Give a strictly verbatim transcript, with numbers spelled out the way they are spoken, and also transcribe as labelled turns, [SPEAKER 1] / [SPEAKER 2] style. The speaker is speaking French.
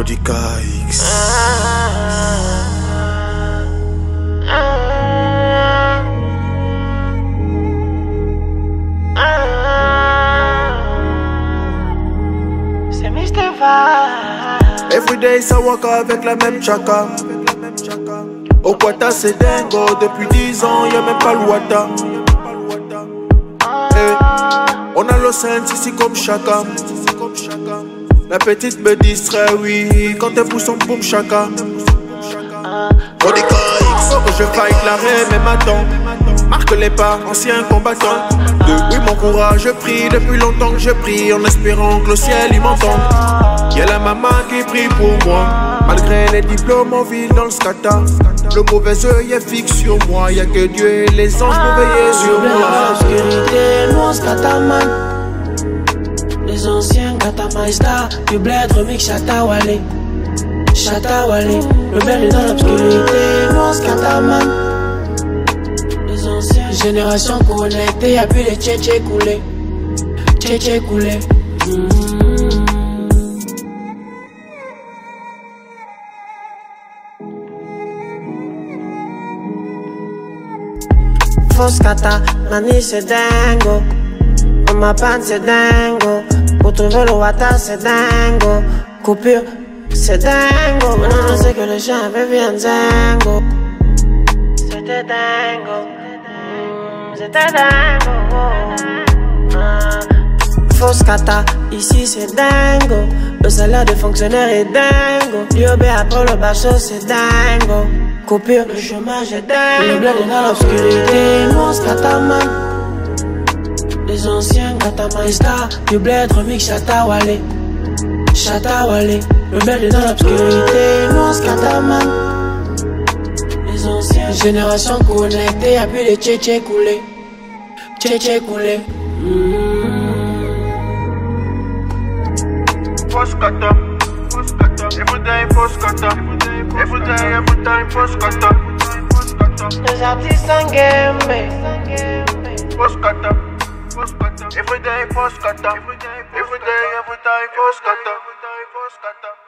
[SPEAKER 1] Cody K X.
[SPEAKER 2] C'est mister Vibe.
[SPEAKER 1] Everyday ça waka avec la même chaka. Au Quata c'est dingo, depuis dix ans y'a même pas le Wata. Hey, on a l'océan ici comme chaka. La petite me distrait, oui, quand elle pousse son boom chaka. Cody K X. Faut que je faille l'arrêt, mais m'attends. Marque les pas, ancien combattant. Depuis mon courage, je prie, depuis longtemps que je prie, en espérant que le ciel y m'entende. Y'a la maman qui prie pour moi. Malgré les diplômes, on vit dans le scata. Le mauvais œil est fixe sur moi. Y'a que Dieu et les anges pour veiller sur moi.
[SPEAKER 2] L'obscurité, nous on scata man. Les anciens gata maïsta. Du bled remix chata wale. Chata wale. Le bled est dans l'obscurité, nous on scata man. Les anciens générations connectées. Y'a plus les tchétchés coulés. Tchétchés coulés. mmh. Fausse kata, nani c'est dingo. On m'appelle c'est dingo. Pour trouver le Wata c'est dingo. Coupure c'est dingo. Maintenant on sait que les gens avaient vu un dingo. C'était dingo. Mmh, C'était dingo. Ah. Fausse kata, ici c'est dingo. Le salaire des fonctionnaires est dingo. Liobé après le bachot c'est dingo. Coupure, le chômage est dingue. Le bled est dans l'obscurité, nous on scata man. Les anciens gata maïsta. Du bled remix chata wale. Chata wale. Le bled est dans l'obscurité, nous on scata man. Les anciens générations connectées. Y'a plus les tchétchés coulés. Tchétchés coulés.
[SPEAKER 1] Post kata, post kata, everyday post kata, everyday, every time post kata,
[SPEAKER 2] Les artistes en game.
[SPEAKER 1] post kata, post kata, everyday post kata, everyday, every time post kata, post kata.